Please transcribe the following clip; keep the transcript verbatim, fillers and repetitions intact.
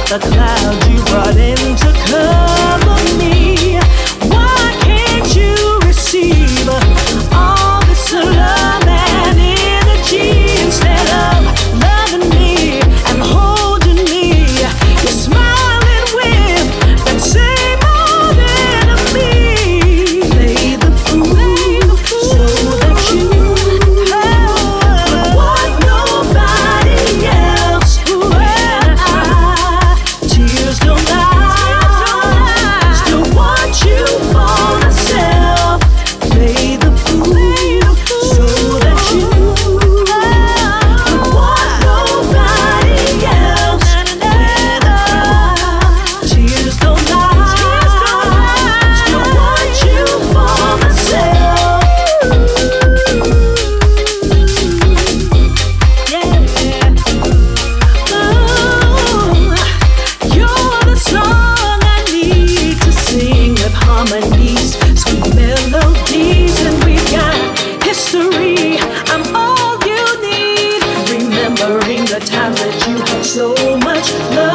the clouds you brought in to cover me. Why can't you receive all this love and energy instead of loving me and holding me? You're smiling with that same old enemy. Play the fool so that you would want nobody else. When I, tears don't lie, still want you for myself. Play the fool so that you would want nobody else. When I, tears don't lie, still want you for myself. Yeah. Oh, you're the song I need to sing with harmonies, sweet melodies, and we got history. I'm all you need. Remembering the times that you had so much love.